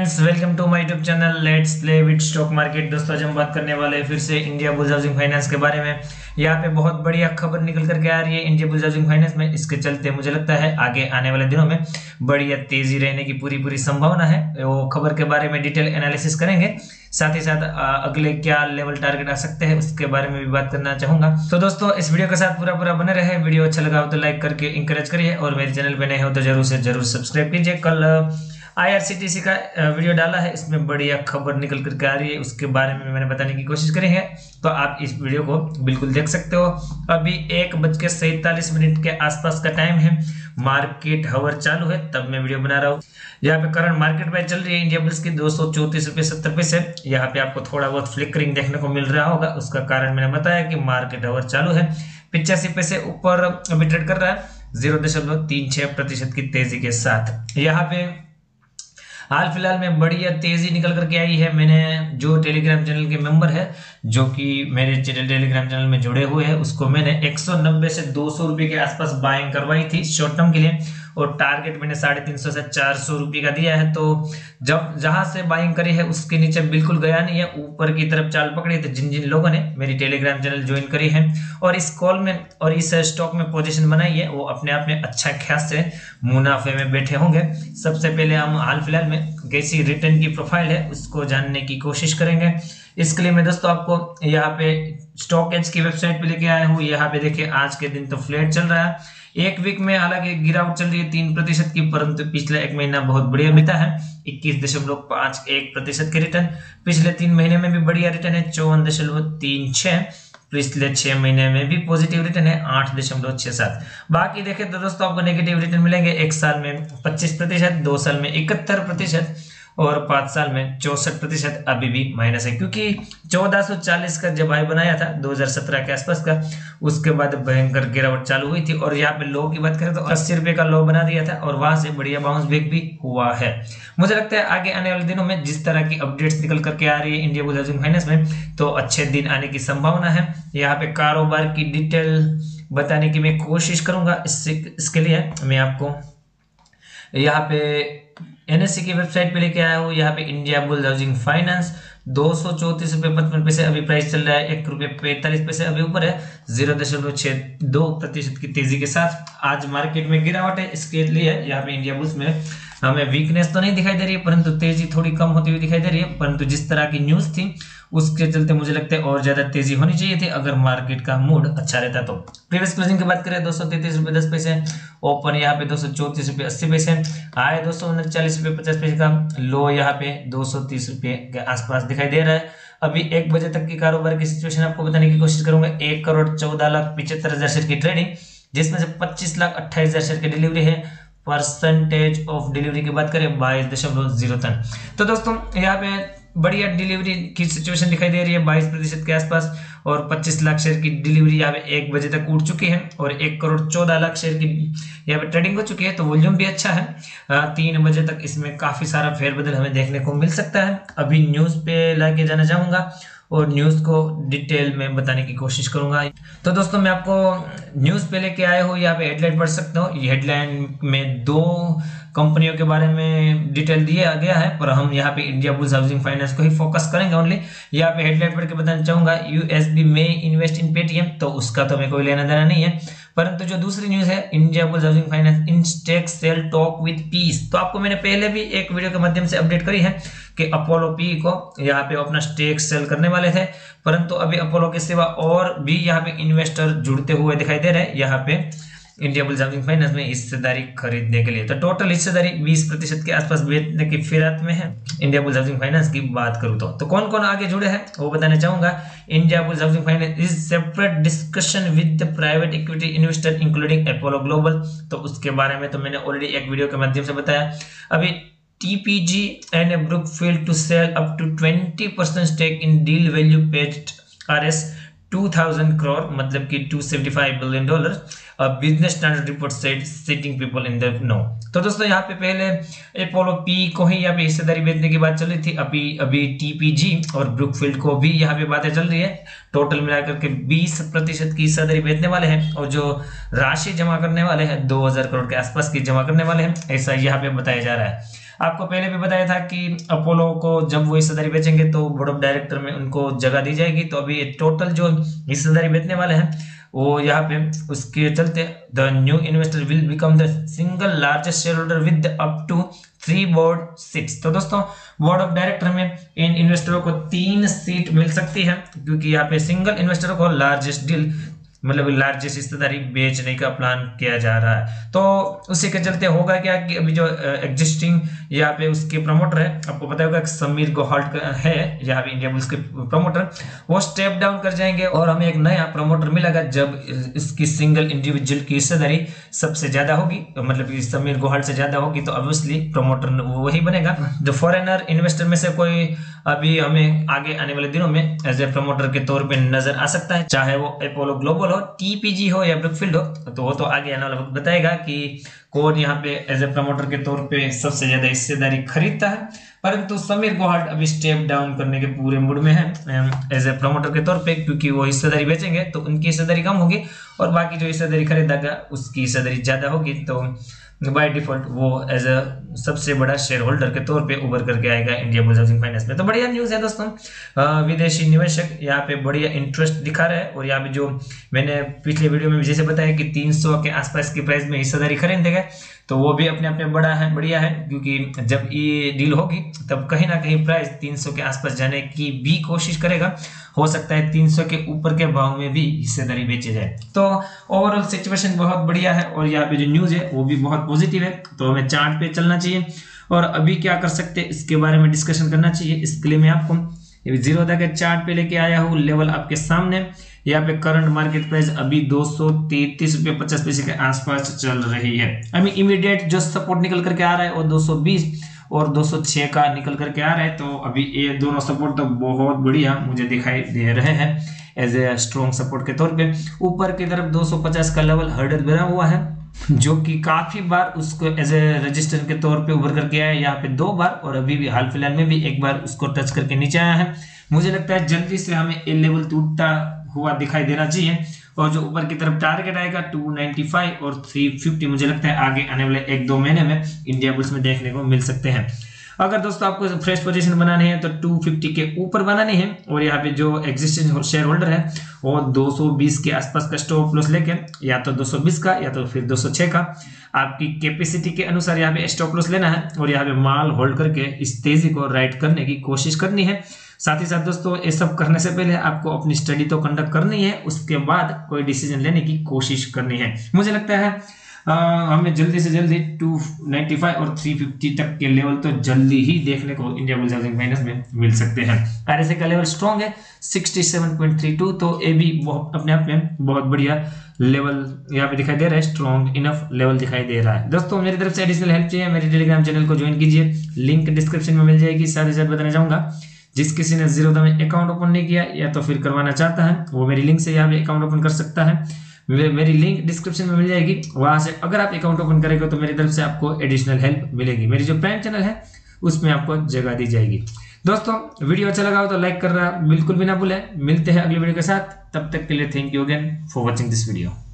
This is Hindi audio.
Friends, welcome to my YouTube channel let's play with stock market. दोस्तों, आज हम बात करने वाले हैं फिर से इंडिया बुल्स हाउसिंग फाइनेंस के बारे में। यहाँ पे बहुत बढ़िया खबर निकल करके आ रही है इंडिया बुल्स हाउसिंग फाइनेंस में। इसके चलते मुझे लगता है आगे आने वाले दिनों में बढ़िया तेजी रहने की पूरी संभावना है। वो खबर के बारे में डिटेल एनालिसिस करेंगे, साथ ही साथ अगले क्या लेवल टारगेट आ सकते हैं उसके बारे में भी बात करना चाहूंगा। तो दोस्तों, इस वीडियो के साथ पूरा बने रहे। वीडियो अच्छा लगा हो तो लाइक करके इंकरेज करिए और मेरे चैनल पे नए हो तो जरूर से जरूर सब्सक्राइब कीजिए। कल IRCTC का वीडियो डाला है, इसमें बढ़िया खबर निकल करके आ रही है, उसके बारे में मैंने बताने की कोशिश करी है, तो आप इस वीडियो को बिल्कुल देख सकते हो। अभी 1:47 के आसपास का टाइम है, मार्केट हवर चालू है, तब मैं वीडियो बना रहा हूँ। यहाँ पे करंट मार्केट प्राइस चल रही है इंडिया बुल्स की 234 रुपये 70 पैसे। यहाँ पे आपको थोड़ा बहुत फ्लिकरिंग देखने को मिल रहा होगा, उसका कारण मैंने बताया कि मार्केट हवर चालू है। 85 पैसे ऊपर अभी ट्रेड कर रहा है 0.36% की तेजी के साथ। यहाँ पे हाल फिलहाल में बढ़िया तेजी निकल करके आई है। मैंने जो टेलीग्राम चैनल के मेंबर है, जो कि मेरे टेलीग्राम चैनल में जुड़े हुए हैं, उसको मैंने 190 से 200 रुपए के आसपास बाइंग करवाई थी शॉर्ट टर्म के लिए, और टारगेट मैंने 350 से 400 रुपए का दिया है। तो जब जहां से बाइंग करी है उसके नीचे बिल्कुल गया नहीं है, ऊपर की तरफ चाल पकड़ी। तो जिन जिन लोगों ने मेरी टेलीग्राम चैनल ज्वाइन करी है और इस कॉल में और इस स्टॉक में पोजीशन बनाई है, वो अपने आप में अच्छा खास से मुनाफे में बैठे होंगे। सबसे पहले हम हाल फिलहाल में कैसी रिटर्न की प्रोफाइल है उसको जानने की कोशिश करेंगे। इसके लिए मैं दोस्तों आपको यहाँ पे स्टॉक एज की वेबसाइट पे लेके आया हूँ। यहाँ पे देखिए, आज के दिन तो फ्लैट चल रहा है। एक वीक में हालांकि गिरावट चल रही है 3% की, परंतु पिछला एक महीना बहुत बढ़िया बीता है। 21.51% के रिटर्न। पिछले 3 महीने में भी बढ़िया रिटर्न है 54.36। पिछले 6 महीने में भी पॉजिटिव रिटर्न है 8.67। बाकी देखें तो दोस्तों आपको नेगेटिव रिटर्न मिलेंगे। 1 साल में 25%, 2 साल में 71% और 5 साल में 64% अभी भी माइनस है, क्योंकि 1440 का जब हाई बनाया था 2017 के आसपास का, उसके बाद भयंकर गिरावट चालू हुई थी। और यहाँ पे लो की बात करें तो 80 रुपए का लो बना दिया था और वहां से बढ़िया बाउंस बैक भी हुआ है। मुझे लगता है आगे आने वाले दिनों में जिस तरह की अपडेट्स निकल करके आ रही है इंडिया बुल्स हाउसिंग फाइनेंस में, तो अच्छे दिन आने की संभावना है। यहाँ पे कारोबार की डिटेल बताने की मैं कोशिश करूंगा। इसके लिए मैं आपको यहाँ पे NSE की वेबसाइट पे लेके आया हूँ। यहाँ पे इंडिया बुल्स हाउसिंग फाइनेंस 234.55 अभी प्राइस चल रहा है, ₹1.45 अभी ऊपर है 0.62% की तेजी के साथ। आज मार्केट में गिरावट है, इसके लिए यहाँ पे इंडिया बुल्स में हमें वीकनेस तो नहीं दिखाई दे रही है, परंतु तेजी थोड़ी कम होती हुई दिखाई दे रही है। परंतु जिस तरह की न्यूज थी उसके चलते मुझे लगता है और ज्यादा तेजी होनी चाहिए थी अगर मार्केट का मूड अच्छा रहता तो। प्रीवियस क्लोजिंग की बात करें 233 रुपये 10 पैसे, ओपन यहाँ पे 234 रुपये 80 पैसे, आए 239 रुपये 50 पैसे का, लो यहाँ पे 230 रुपये के आसपास दिखाई दे रहा है। अभी 1 बजे तक की कारोबार की सिचुएशन आपको बताने की कोशिश करूंगा। 1,14,75,000 शेयर की ट्रेडिंग, जिसमें से 25,28,000 शेयर की डिलीवरी है। परसेंटेज ऑफ डिलीवरी की बात करें 22.03। तो दोस्तों, यहाँ पे बढ़िया डिलीवरी की सिचुएशन दिखाई दे रही है 22% के आसपास, और 25 लाख शेयर की डिलीवरी यहाँ पे 1 बजे तक उठ चुकी है, और 1,14,00,000 शेयर की यहाँ पे ट्रेडिंग हो चुकी है। तो वॉल्यूम भी अच्छा है। 3 बजे तक इसमें काफी सारा फेरबदल हमें देखने को मिल सकता है। अभी न्यूज पे लाके जाना चाहूंगा और न्यूज को डिटेल में बताने की कोशिश करूंगा। तो दोस्तों, मैं आपको न्यूज पे लेके आया हूँ। यहाँ पे हेडलाइन पढ़ सकते हो। ये हेडलाइन में 2 कंपनियों के बारे में डिटेल दिया गया है, पर हम यहाँ पे इंडिया बुल्स हाउसिंग फाइनेंस को ही फोकस करेंगे ओनली। यहाँ पे हेडलाइन पढ़ के बताना चाहूंगा, USB में इन्वेस्ट इन पेटीएम, तो उसका तो मेरे को लेना देना नहीं है। परंतु जो दूसरी न्यूज है, Indiabulls Housing Finance in stake sale talk with PEs, तो आपको मैंने पहले भी एक वीडियो के माध्यम से अपडेट करी है कि अपोलो पी को यहाँ पे अपना स्टेक सेल करने वाले थे, परंतु अभी अपोलो के सिवा और भी यहाँ पे इन्वेस्टर जुड़ते हुए दिखाई दे रहे हैं यहाँ पे इंडिया बुल्स हाउसिंग फाइनेंस में हिस्सेदारी खरीदने के लिए। तो टोटल हिस्सेदारी 20% के आसपास बेचने की फिरात में है इंडिया बुल्स हाउसिंग फाइनेंस की बात करूं तो कौन कौन आगे जुड़े हैं वो बताना चाहूंगा। Indiabulls Housing Finance is separate discussion with the private equity investor including Apollo Global, तो उसके बारे में तो मैंने ऑलरेडी एक वीडियो के माध्यम से बताया। अभी TPG and Brookfield to sell up to 20% stake in deal value paid RS 2000 crore, मतलब कि $275 billion। Business Standard report said citing people in the know. तो दोस्तों, यहाँ पे पहले अपोलो पी को ही यहाँ पे हिस्सेदारी बेचने की बात चल रही थी। अभी TPG और ब्रुकफील्ड को भी यहाँ पे बातें चल रही है। टोटल मिलाकर के 20% की हिस्सेदारी बेचने वाले हैं, और जो राशि जमा करने वाले हैं 2000 करोड़ के आसपास की जमा करने वाले हैं, ऐसा यहाँ पे बताया जा रहा है। आपको पहले भी बताया था कि अपोलो को जब वो हिस्सेदारी बेचेंगे तो बोर्ड ऑफ डायरेक्टर में उनको जगह दी जाएगी। तो अभी टोटल जो हिस्सेदारी बेचने वाले हैं वो यहाँ पे उसके चलते the new investor will become the single largest shareholder with up to 3 board seats. तो दोस्तों बोर्ड ऑफ डायरेक्टर में इन इन्वेस्टरों को 3 सीट मिल सकती है, क्योंकि यहाँ पे सिंगल इन्वेस्टरों को लार्जेस्ट डील मतलब लार्जेस्ट हिस्सेदारी बेचने का प्लान किया जा रहा है। तो उसी के चलते होगा क्या कि अभी जो एग्जिस्टिंग यहाँ पे उसके प्रमोटर है, आपको पता होगा कि समीर गोहाल्ट है यहाँ पे इंडिया बुल्स के प्रमोटर, वो स्टेप डाउन कर जाएंगे और हमें एक नया प्रमोटर मिलेगा जब इसकी सिंगल इंडिविजुअल की हिस्सेदारी सबसे ज्यादा होगी, मतलब समीर गोहाल्ट से ज्यादा होगी, तो ऑब्वियसली प्रमोटर वही बनेगा। जो फॉरेनर इन्वेस्टर में से कोई अभी हमें आगे आने वाले दिनों में एज ए प्रमोटर के तौर पे नजर आ सकता है, चाहे वो अपोलो ग्लोबल हो, टीपीजी हो या ब्रुकफील्ड हो, तो वो तो आगे आने वाला वक्त बताएगा कि कौन यहाँ पे एज ए प्रमोटर के तौर पे सबसे ज्यादा हिस्सेदारी खरीदता है। परंतु समीर गोहाल्ट अभी स्टेप डाउन करने के पूरे मूड में है एज ए प्रमोटर के तौर पे, क्योंकि वो हिस्सेदारी बेचेंगे तो उनकी हिस्सेदारी कम होगी और बाकी जो हिस्सेदारी खरीदेगा उसकी हिस्सेदारी ज्यादा होगी। तो बाय डिफॉल्ट वो एज अ सबसे बड़ा शेयर होल्डर के तौर पे उभर करके आएगा इंडिया बुल्स हाउसिंग फाइनेंस में। तो बढ़िया न्यूज़ है दोस्तों, विदेशी निवेशक यहाँ पे बढ़िया इंटरेस्ट दिखा रहा है। और यहाँ पे जो मैंने पिछले वीडियो में जैसे बताया कि 300 के आसपास की प्राइस में हिस्सेदारी खरीदेंगे, तो वो भी अपने अपने बड़ा है, बढ़िया है, क्योंकि जब ये डील होगी तब कहीं ना कहीं प्राइस 300 के आसपास जाने की भी कोशिश करेगा। हो सकता है 300 के ऊपर के भाव में भी हिस्सेदारी बेचे जाए। तो ओवरऑल सिचुएशन बहुत बढ़िया है और यहाँ पे जो न्यूज है वो भी बहुत पॉजिटिव है। तो हमें चार्ट पे चलना चाहिए और अभी क्या कर सकते हैं इसके बारे में डिस्कशन करना चाहिए। इसके लिए मैं आपको जीरोधा के चार्ट पे लेके आया हूँ, लेवल आपके सामने। यहाँ पे करंट मार्केट प्राइस अभी 233 रुपये 50 पैसे के आसपास चल रही है। अभी इमीडिएट जो सपोर्ट निकल करके आ रहा है वो 220 और 206 का निकल करके आ रहा है। तो अभी ये दोनों सपोर्ट तो बहुत बढ़िया मुझे दिखाई दे रहे हैं एज ए स्ट्रॉन्ग सपोर्ट के तौर पे। ऊपर की तरफ 250 का लेवल हर्डल बना हुआ है, जो कि काफी बार उसको एज ए रजिस्टर के तौर पे उभर करके आया है, यहाँ पे 2 बार, और अभी भी हाल फिलहाल में भी एक बार उसको टच करके नीचे आया है। मुझे लगता है जल्दी से हमें ये लेवल टूटता हुआ दिखाई देना चाहिए और जो ऊपर की तरफ टारगेट आएगा 295 और 350 मुझे लगता है आगे आने वाले 1-2 महीने में इंडिया बुल्स में देखने को मिल सकते हैं। अगर दोस्तों आपको फ्रेश पोजीशन बनानी है तो 250 के ऊपर बनानी है और यहाँ पे जो एग्जिस्टिंग शेयर होल्डर है वो 220 के आसपास का स्टॉप लॉस लेके, या तो 220 का या तो फिर 206 का, आपकी कैपेसिटी के अनुसार यहाँ पे स्टॉप लॉस लेना है और यहाँ पे माल होल्ड करके इस तेजी को राइट करने की कोशिश करनी है। साथ ही साथ दोस्तों ये सब करने से पहले आपको अपनी स्टडी तो कंडक्ट करनी है, उसके बाद कोई डिसीजन लेने की कोशिश करनी है। मुझे लगता है हमें जल्दी से जल्दी 295 और 350 तक के लेवल तो जल्दी ही देखने को इंडिया बुल्स हाउसिंग फाइनेंस में मिल सकते हैं। आरएसआई का लेवल स्ट्रॉन्ग है 67.32, तो ये भी अपने आप में बहुत बढ़िया लेवल यहाँ पे दिखाई दे रहा है, स्ट्रॉन्ग इनफ लेवल दिखाई दे रहा है। दोस्तों मेरी तरफ से एडिशनल हेल्प चाहिए मेरे टेलीग्राम चैनल को ज्वाइन कीजिए, लिंक डिस्क्रिप्शन में मिल जाएगी। साथ ही साथ बताना चाहूंगा जिस किसी ने जीरोधा में अकाउंट ओपन नहीं किया या तो फिर करवाना चाहता है वो मेरी लिंक से यहाँ पे अकाउंट ओपन कर सकता है, मेरी लिंक डिस्क्रिप्शन में मिल जाएगी। वहां से अगर आप अकाउंट ओपन करेंगे तो मेरी तरफ से आपको एडिशनल हेल्प मिलेगी। मेरी जो प्राइम चैनल है उसमें आपको जगह दी जाएगी। दोस्तों वीडियो अच्छा लगा हो तो लाइक करना बिल्कुल भी ना भूलें। मिलते हैं अगली वीडियो के साथ, तब तक के लिए thank you again for watching this video.